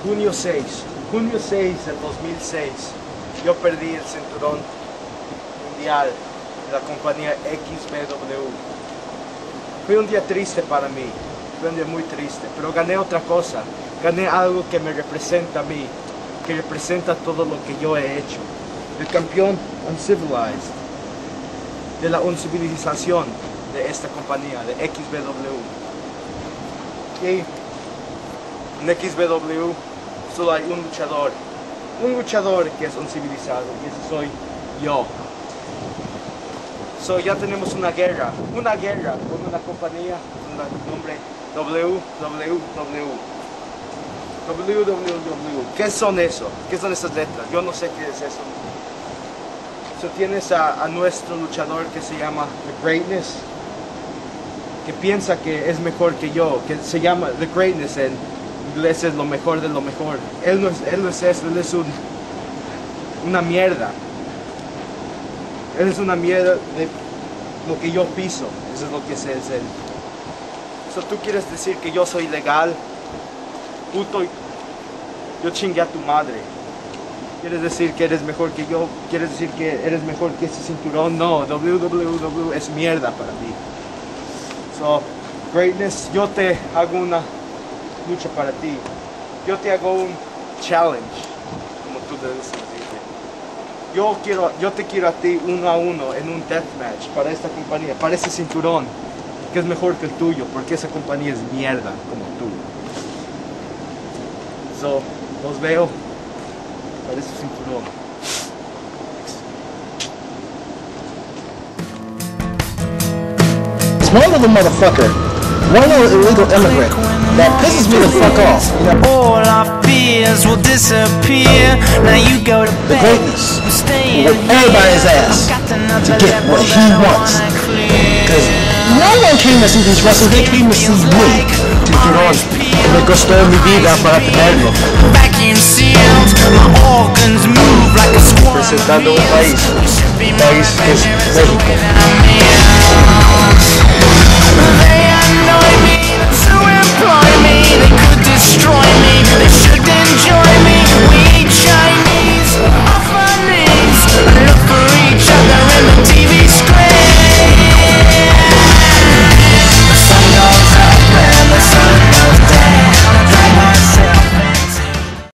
junio 6 del 2006, yo perdí el cinturón mundial de la compañía XBW. Fue un día triste para mí, fue un día muy triste, pero gané otra cosa, gané algo que me representa a mí, que representa todo lo que yo he hecho. El campeón Uncivilized, de la uncivilización de esta compañía, de XBW. Y en XBW solo hay un luchador que es uncivilizado, y ese soy yo. So ya tenemos una guerra con una compañía con el nombre WWW. ¿Qué son eso? ¿Qué son esas letras? Yo no sé qué es eso. So tienes a nuestro luchador que se llama The Greatness, que piensa que es mejor que yo, que se llama The Greatness, en inglés es lo mejor de lo mejor. Él no es eso, él es una mierda. Él es una mierda de lo que yo piso, eso es lo que es él. So, tú quieres decir que yo soy legal, puto, yo chingué a tu madre. ¿Quieres decir que eres mejor que yo? ¿Quieres decir que eres mejor que ese cinturón? No, WWW es mierda para mí. So, Greatness, yo te hago una lucha para ti. Yo te hago un challenge, como tú debes decir. Yo te quiero a ti 1 a 1 en un deathmatch para esta compañía, para ese cinturón, que es mejor que el tuyo, porque esa compañía es mierda como tú. So, los veo para ese cinturón. One little motherfucker, one little illegal immigrant that pisses me the fuck off. You know? All our fears will disappear. Now you go to The bed. Greatness will whip everybody's ass to get what he wants. Because no one came to see these wrestlers, they came to see me. Cinturón, me costó mi vida para tenerlo. Vacuum sealed, my organs move like a squirrel. Presentando un país que es México. There